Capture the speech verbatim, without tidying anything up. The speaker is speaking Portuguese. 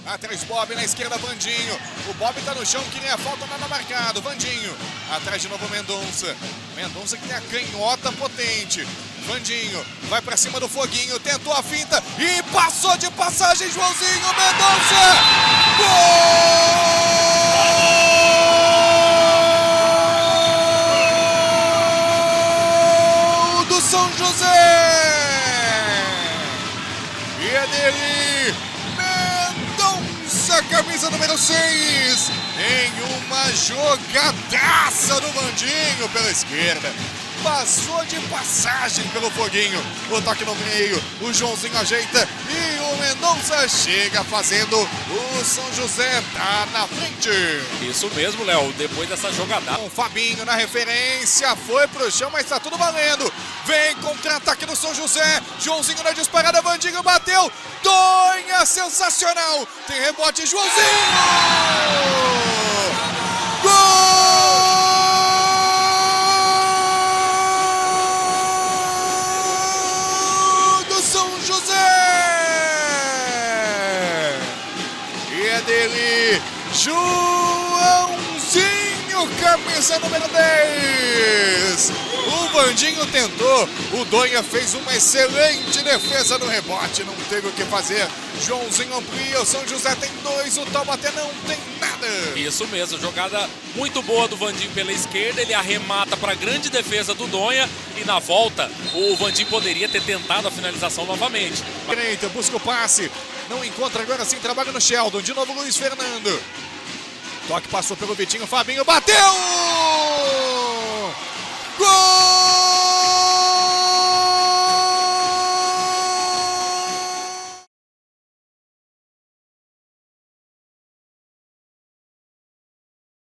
Atrás Bob, na esquerda Vandinho. O Bob tá no chão, queria falta, nada marcado. Vandinho, atrás de novo Mendonça. Mendonça que tem a canhota potente. Vandinho, vai pra cima do Foguinho, tentou a finta e passou de passagem Joãozinho Mendonça! Gol do São José! E é dele, Mendonça, camisa número seis, em uma jogadaça do Vandinho pela esquerda. Passou de passagem pelo Foguinho, o toque no meio, o Joãozinho ajeita e o Mendonça chega fazendo o São José tá na frente. Isso mesmo, Léo, depois dessa jogada. O Fabinho na referência, foi pro chão, mas tá tudo valendo. Vem contra-ataque do São José, Joãozinho na disparada, Vandinho bateu, Donha sensacional, tem rebote, Joãozinho! Gol! Dele, Joãozinho, camisa número dez. O Vandinho tentou, o Donha fez uma excelente defesa no rebote, não teve o que fazer. Joãozinho amplia, o São José tem dois, o Taubaté não tem nada. Isso mesmo, jogada muito boa do Vandinho pela esquerda, ele arremata para a grande defesa do Donha e na volta o Vandinho poderia ter tentado a finalização novamente. Direita, busca o passe, não encontra, agora sim trabalha no Sheldon, de novo Luiz Fernando. Toque passou pelo Vitinho, Fabinho bateu! Gol!